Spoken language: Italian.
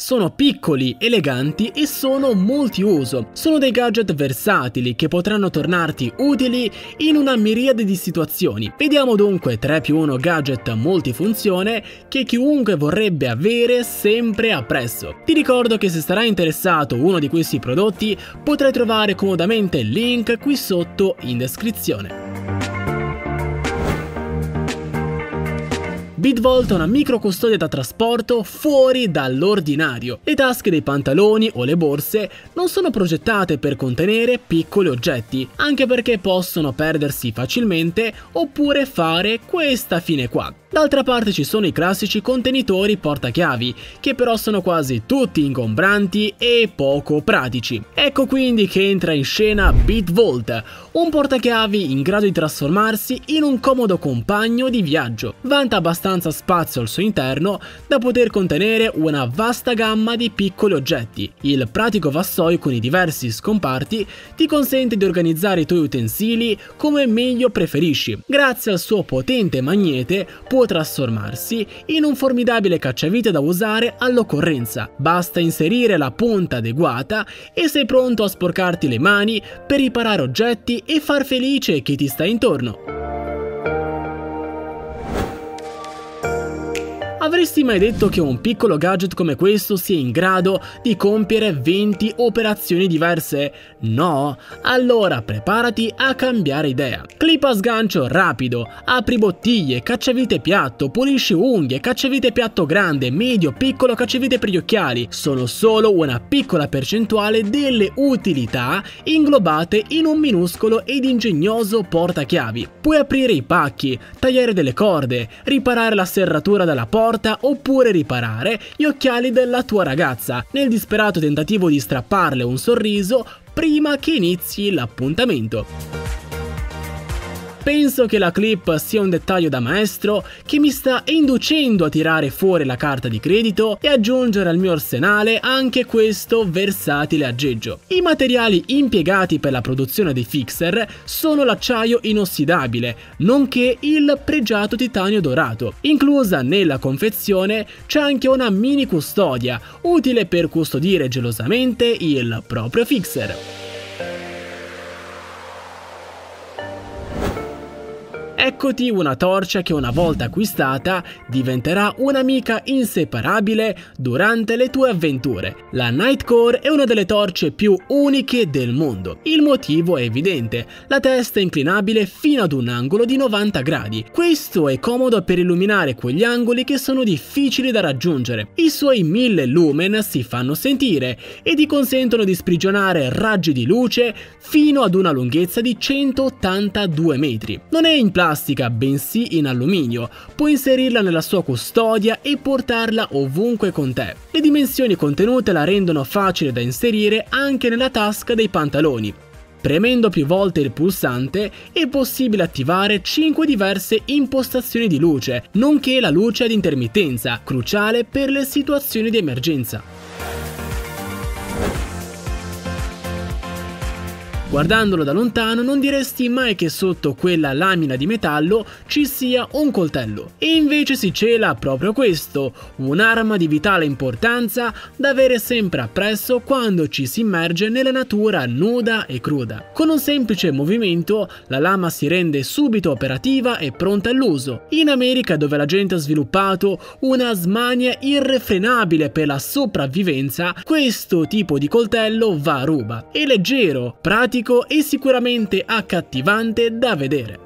Sono piccoli, eleganti e sono multiuso. Sono dei gadget versatili che potranno tornarti utili in una miriade di situazioni. Vediamo dunque 3+1 gadget multifunzione che chiunque vorrebbe avere sempre appresso. Ti ricordo che se sarai interessato a uno di questi prodotti potrai trovare comodamente il link qui sotto in descrizione. BeatVault è una microcustodia da trasporto fuori dall'ordinario. Le tasche dei pantaloni o le borse non sono progettate per contenere piccoli oggetti, anche perché possono perdersi facilmente oppure fare questa fine qua. D'altra parte ci sono i classici contenitori portachiavi, che però sono quasi tutti ingombranti e poco pratici. Ecco quindi che entra in scena BeatVault, un portachiavi in grado di trasformarsi in un comodo compagno di viaggio. Vanta abbastanza spazio al suo interno da poter contenere una vasta gamma di piccoli oggetti. Il pratico vassoio con i diversi scomparti ti consente di organizzare i tuoi utensili come meglio preferisci. Grazie al suo potente magnete può trasformarsi in un formidabile cacciavite da usare all'occorrenza. Basta inserire la punta adeguata e sei pronto a sporcarti le mani per riparare oggetti e far felice chi ti sta intorno. Avresti mai detto che un piccolo gadget come questo sia in grado di compiere 20 operazioni diverse? No? Allora preparati a cambiare idea. Clip a sgancio rapido, apri bottiglie, cacciavite piatto, pulisci unghie, cacciavite piatto grande, medio, piccolo cacciavite per gli occhiali. Sono solo una piccola percentuale delle utilità inglobate in un minuscolo ed ingegnoso portachiavi. Puoi aprire i pacchi, tagliare delle corde, riparare la serratura della porta oppure riparare gli occhiali della tua ragazza nel disperato tentativo di strapparle un sorriso prima che inizi l'appuntamento. Penso che la clip sia un dettaglio da maestro che mi sta inducendo a tirare fuori la carta di credito e aggiungere al mio arsenale anche questo versatile aggeggio. I materiali impiegati per la produzione dei fixer sono l'acciaio inossidabile, nonché il pregiato titanio dorato. Inclusa nella confezione c'è anche una mini custodia, utile per custodire gelosamente il proprio fixer. Eccoti una torcia che una volta acquistata diventerà un'amica inseparabile durante le tue avventure. La Nightcore è una delle torce più uniche del mondo. Il motivo è evidente, la testa è inclinabile fino ad un angolo di 90 gradi. Questo è comodo per illuminare quegli angoli che sono difficili da raggiungere. I suoi 1000 lumen si fanno sentire e ti consentono di sprigionare raggi di luce fino ad una lunghezza di 182 metri. Non è in plastica, bensì in alluminio. Puoi inserirla nella sua custodia e portarla ovunque con te. Le dimensioni contenute la rendono facile da inserire anche nella tasca dei pantaloni. Premendo più volte il pulsante è possibile attivare 5 diverse impostazioni di luce, nonché la luce ad intermittenza, cruciale per le situazioni di emergenza. Guardandolo da lontano non diresti mai che sotto quella lamina di metallo ci sia un coltello, e invece si cela proprio questo, un'arma di vitale importanza da avere sempre appresso quando ci si immerge nella natura nuda e cruda. Con un semplice movimento la lama si rende subito operativa e pronta all'uso. In America, dove la gente ha sviluppato una smania irrefrenabile per la sopravvivenza, questo tipo di coltello va a ruba. È leggero, pratico e sicuramente accattivante da vedere.